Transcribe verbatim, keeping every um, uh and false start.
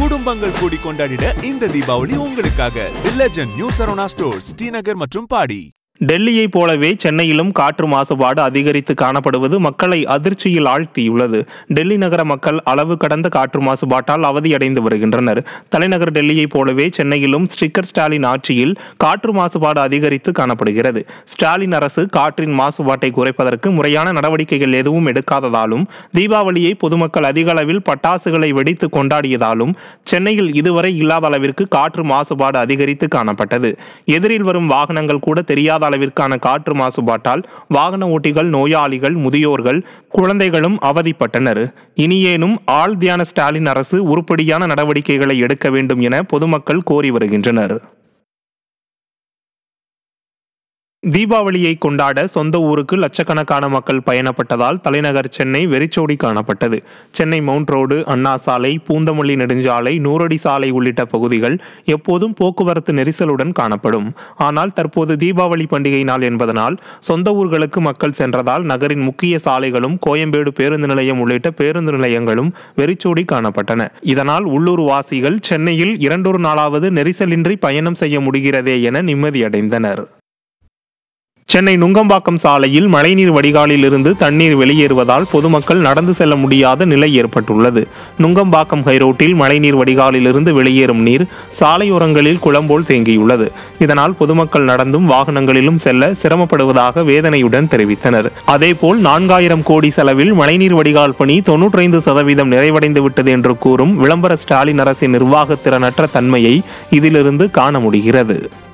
குடும்பங்கள் கூடி கொண்டாடிட இந்த தீபாவளி உங்களுக்காக the legend new Saravana stores, Srinagar மற்றும் பாடி. டெல்லியை போலவே சென்னையிலும் காற்று மாசுபாடு அதிகரித்து காணப்படுவது மக்களை அதிர்ச்சியில் ஆழ்த்தியுள்ளது. டெல்லி நகர மக்கள் அளவு கடந்த காற்று மாசுபாட்டால் அவதியடைந்து வருகின்றனர். தலைநகர் டெல்லியை போலவே சென்னையிலும் ஸ்டிக்கர் ஸ்டாலின் ஆட்சியில் காற்று மாசுபாடு அதிகரித்து காணப்படுகிறது. ஸ்டாலின் அரசு காற்றின் மாசுபாட்டை குறைப்பதற்கு முறையான நடவடிக்கைகள் எதுவும் எடுக்காததாலும், தீபாவளியை பொதுமக்கள் அதிக அளவில் பட்டாசுகளை வெடித்து கொண்டாடியதாலும் சென்னையில் இதுவரை இல்லாத அளவிற்கு காற்று மாசுபாடு அதிகரித்து காணப்பட்டது. எதிரில் வரும் வாகனங்கள் கூட தெரியாத அளவிற்கான காற்று மாசுபாட்டால் வாகன ஓட்டிகள், நோயாளிகள், முதியோர்கள், குழந்தைகளும் அவதிப்பட்டனர். இனியேனும் ஆள் தியான ஸ்டாலின் அரசு உருப்படியான நடவடிக்கைகளை எடுக்க வேண்டும் என பொதுமக்கள் கோரி வருகின்றனர். தீபாவளியை கொண்டாட சொந்த ஊருக்கு லட்சக்கணக்கான மக்கள் பயணப்பட்டதால் தலைநகர் சென்னை வெறிச்சோடி காணப்பட்டது. சென்னை மவுண்ட் ரோடு, அண்ணா சாலை, பூந்தமல்லி நெடுஞ்சாலை, நூறடி சாலை உள்ளிட்ட பகுதிகள் எப்போதும் போக்குவரத்து நெரிசலுடன் காணப்படும். ஆனால் தற்போது தீபாவளி பண்டிகை நாள் என்பதனால் சொந்த ஊர்களுக்கு மக்கள் சென்றதால் நகரின் முக்கிய சாலைகளும், கோயம்பேடு பேருந்து நிலையம் உள்ளிட்ட பேருந்து நிலையங்களும் வெறிச்சோடி காணப்பட்டன. இதனால் உள்ளூர் வாசிகள் சென்னையில் இரண்டொரு நாளாவது நெரிசலின்றி பயணம் செய்ய முடிகிறதே என நிம்மதியடைந்தனர். சென்னை நுங்கம்பாக்கம் சாலையில் மழைநீர் வடிகாலில் இருந்து தண்ணீர் வெளியேறுவதால் பொதுமக்கள் நடந்து செல்ல முடியாத நிலை ஏற்பட்டுள்ளது. நுங்கம்பாக்கம் ஹைரோட்டில் மழைநீர் வடிகாலில் இருந்து வெளியேறும் நீர் சாலையோரங்களில் குளம்போல் தேங்கியுள்ளது. இதனால் பொதுமக்கள் நடந்தும் வாகனங்களிலும் செல்ல சிரமப்படுவதாக வேதனையுடன் தெரிவித்தனர். அதேபோல் நான்காயிரம் கோடி செலவில் மழைநீர் வடிகால் பணி தொன்னூற்றி ஐந்து சதவீதம் நிறைவடைந்து விட்டது என்று கூறும் விளம்பர ஸ்டாலின் அரசின் நிர்வாக திறனற்ற தன்மையை இதிலிருந்து காண முடிகிறது.